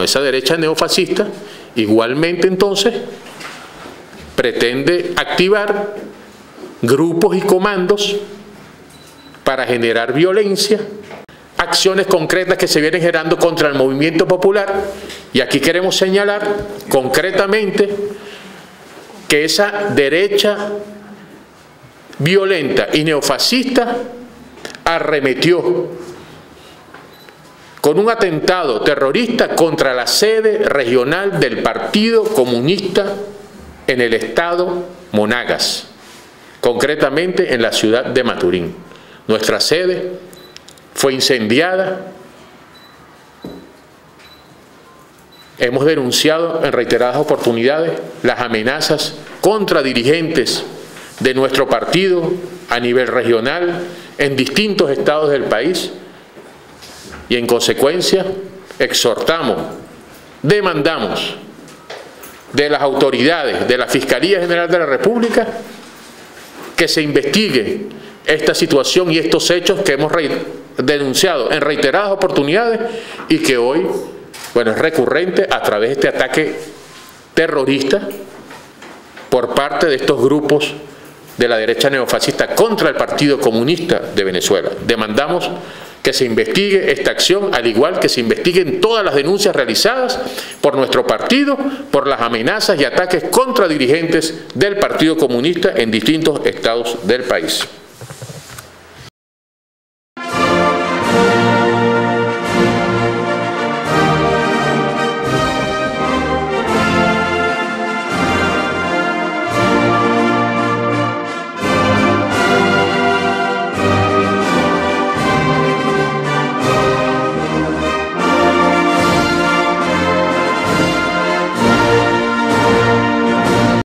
esa derecha neofascista, igualmente entonces pretende activar grupos y comandos para generar violencia, acciones concretas que se vienen generando contra el movimiento popular, y aquí queremos señalar concretamente que esa derecha violenta y neofascista arremetió con un atentado terrorista contra la sede regional del Partido Comunista en el estado Monagas, concretamente en la ciudad de Maturín. Nuestra sede fue incendiada. Hemos denunciado en reiteradas oportunidades las amenazas contra dirigentes de nuestro partido a nivel regional en distintos estados del país, y en consecuencia exhortamos, demandamos de las autoridades, de la Fiscalía General de la República, que se investigue esta situación y estos hechos que hemos denunciado en reiteradas oportunidades y que hoy, bueno, es recurrente a través de este ataque terrorista por parte de estos grupos de la derecha neofascista contra el Partido Comunista de Venezuela. Demandamos que se investigue esta acción, al igual que se investiguen todas las denuncias realizadas por nuestro partido, por las amenazas y ataques contra dirigentes del Partido Comunista en distintos estados del país.